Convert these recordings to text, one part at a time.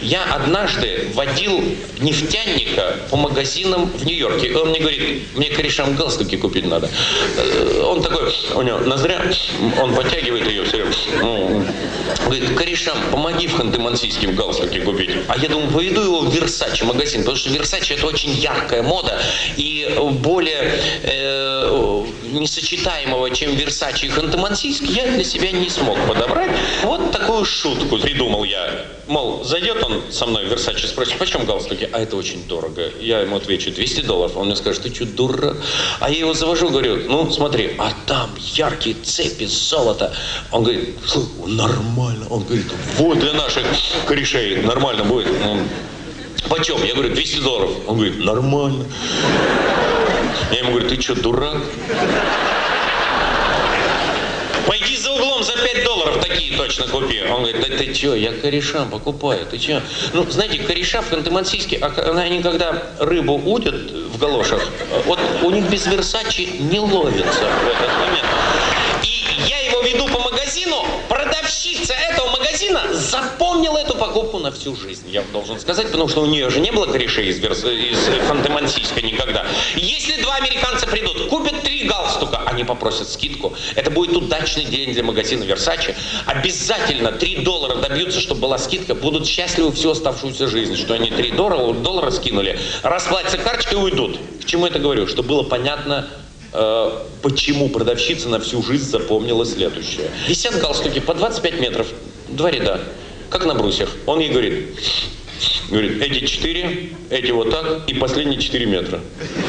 я однажды водил нефтяника по магазинам в Нью-Йорке. Он мне говорит, мне корешам галстуки купить надо. Он такой, у него ноздря, он подтягивает ее все время. Говорит, корешам, помоги в Ханты-Мансийске галстуки купить. А я думаю, поведу его в Версаче магазин, потому что Версаче это очень яркая мода и более несочетаемого, чем Версаче и Ханты-Мансийск, я для себя не смог подобрать. Вот такую шутку придумал я. Мол, зайдет он со мной в Версаче, спросит, почем галстуки? А это очень дорого. Я ему отвечу, $200. Он мне скажет, ты что, дурак? А я его завожу, говорю, ну смотри, а там яркие цепи, золото. Он говорит, нормально. Он говорит, вот для наших корешей нормально будет. Почем? Я говорю, $200. Он говорит, нормально. Я ему говорю, ты что, дурак? Пойди за углом за $5 такие точно купи. Он говорит, да ты что, я корешам покупаю, ты что? Ну, знаете, кореша в Ханты-Мансийске, они когда рыбу удят в галошах, вот у них без Версачи не ловится в этот момент. И я его веду по магазину, продавщица этого магазина запомнила эту покупку на всю жизнь, я должен сказать, потому что у нее же не было корешей из Ханты-Мансийска никогда. Если два американца придут, купят 3 галстука, они попросят скидку, это будет удачный день для магазина Версаче, обязательно $3 добьются, чтобы была скидка, будут счастливы всю оставшуюся жизнь, что они $3 скинули, расплатятся карточкой и уйдут. К чему это говорю? Чтобы было понятно, почему продавщица на всю жизнь запомнила следующее. Висят галстуки по 25 метров, 2 ряда, как на брусьях. Он ей говорит, эти 4, эти вот так, и последние 4 метра.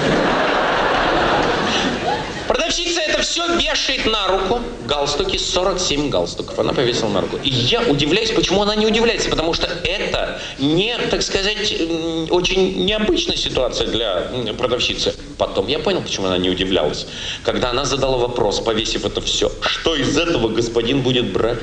Продавщица это все вешает на руку. Галстуки, 47 галстуков. Она повесила на руку. И я удивляюсь, почему она не удивляется. Потому что это не, так сказать, очень необычная ситуация для продавщицы. Потом я понял, почему она не удивлялась. Когда она задала вопрос, повесив это все, что из этого господин будет брать?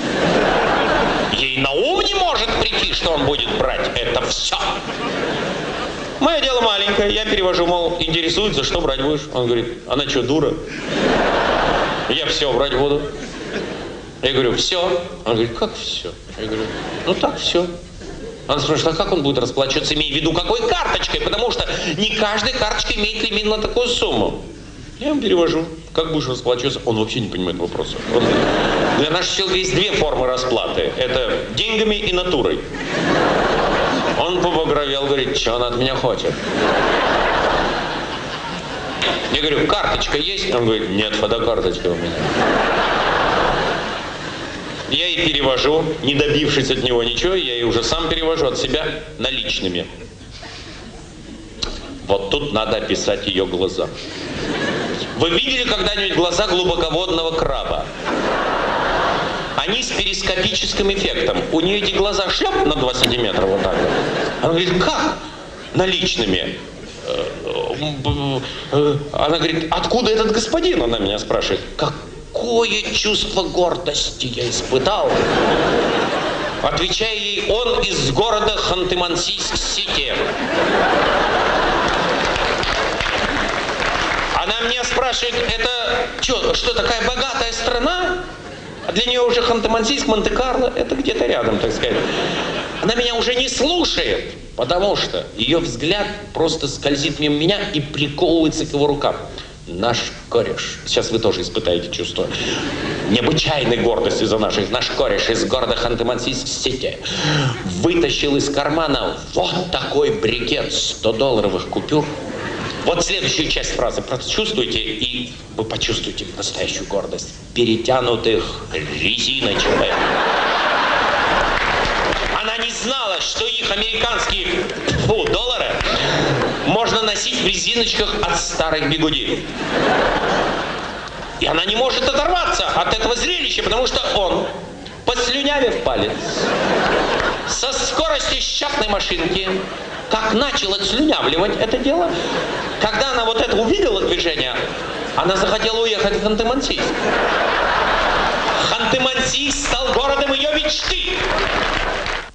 Ей на ум не может прийти, что он будет брать это все. Мое дело маленькое, я перевожу, мол, интересуется, что брать будешь? Он говорит, она что, дура? Я все брать буду. Я говорю, все. Он говорит, как все? Я говорю, ну так, все. Она спрашивает, а как он будет расплачиваться, имея в виду, какой карточкой? Потому что не каждая карточка имеет лимит на такую сумму. Я ему перевожу, как будешь расплачиваться? Он вообще не понимает вопроса. Для наших человек есть 2 формы расплаты. Это деньгами и натурой. Он побагровел, говорит, что она от меня хочет? Я говорю, карточка есть? Он говорит, нет, фотокарточка у меня. Я ей перевожу, не добившись от него ничего, я ей уже сам перевожу от себя наличными. Вот тут надо описать ее глаза. Вы видели когда-нибудь глаза глубоководного краба? Они с перископическим эффектом. У нее эти глаза шлеп на 2 сантиметра вот так вот. Она говорит, как? Наличными. Она говорит, откуда этот господин? Она меня спрашивает. Какое чувство гордости я испытал? Отвечаю ей, он из города Ханты-Мансийск-Сити. Она меня спрашивает, это что, такая богатая страна? А для нее уже Ханты-Мансийск, Монте-Карло, это где-то рядом, так сказать. Она меня уже не слушает, потому что ее взгляд просто скользит мимо меня и приковывается к его рукам. Наш кореш, сейчас вы тоже испытаете чувство необычайной гордости за наш кореш из города Ханты-Мансийск-Сити вытащил из кармана вот такой брикет $100 купюр. Вот следующую часть фразы прочувствуйте, и вы почувствуете настоящую гордость. Перетянутых резиночкой. Она не знала, что их американские доллары можно носить в резиночках от старых бигуди. И она не может оторваться от этого зрелища, потому что он, послюнявив палец, со скоростью счетной машинки, как начал отслюнявливать это дело, когда она вот это увидела движение, она захотела уехать в Ханты-Мансийск. Ханты-Мансийск стал городом ее мечты.